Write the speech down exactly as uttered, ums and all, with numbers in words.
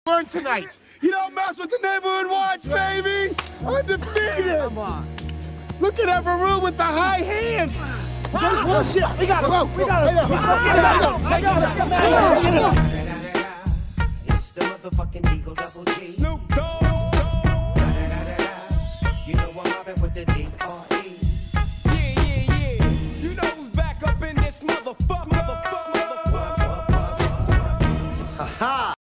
learn tonight. You don't mess with the Neighborhood Watch, baby! Undefeated! Come on. Look at Everett with the high hands! Ah, oh, shit! We gotta go! We gotta go! I got it! I got it! It's the motherfucking Eagle Double G. Snoop Dogg! You know I'm mobbing with the D R E.